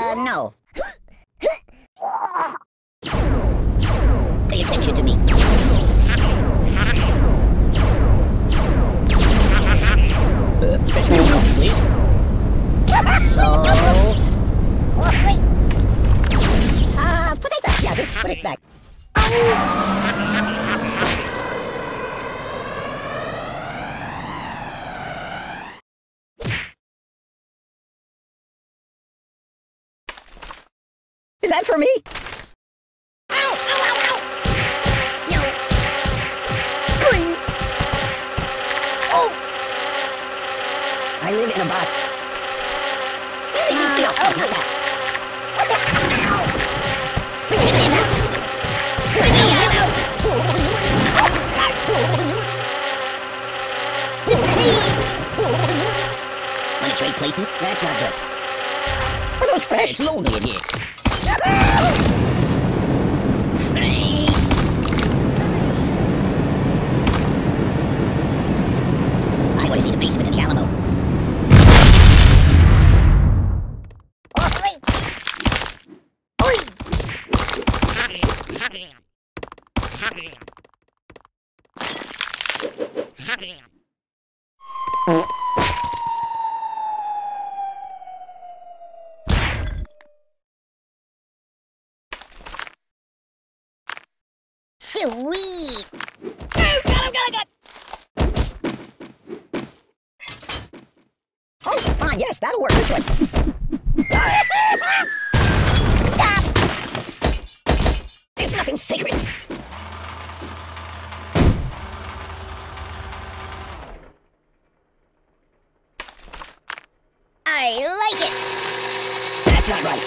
No. Pay attention to me. Fetch me a coffee, please. So... put it back. Yeah, just put it back. Is that for me? Ow! Ow! Ow! Ow! No! Please! Oh! I live in a box. No, not that. Wanna trade places? That's not good. Are those fresh? It's lonely in here. I want to see the basement in the Alamo. Sweet! Oh, got it! Oh, fine, yes, that'll work. This way. Stop! There's nothing sacred. I like it. That's not right.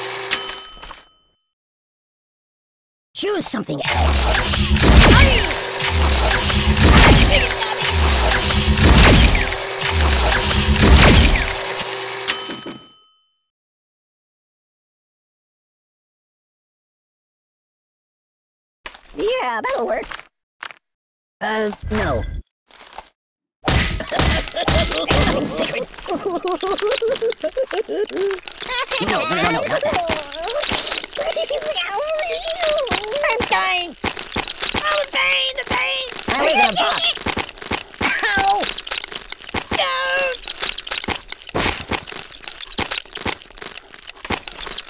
Choose something else. Yeah, that'll work. No. No, not that. I'm dying. Oh, the pain. I live in a box. Ow!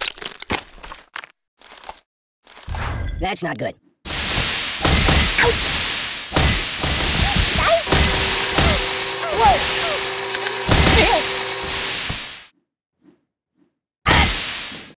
No! That's not good. Ouch!